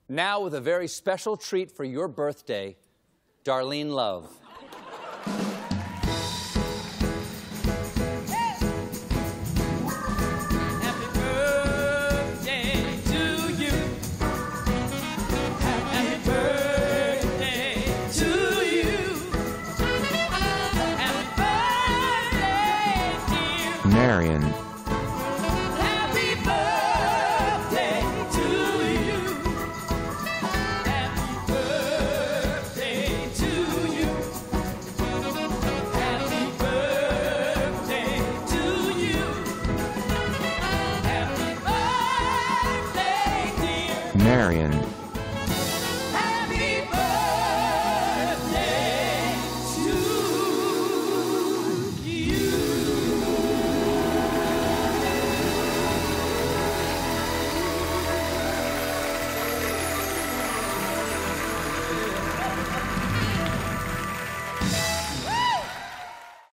Now with a very special treat for your birthday, Darlene Love. Marian. Happy birthday to you. Happy birthday to you. Happy birthday to you. Happy birthday, dear Marian.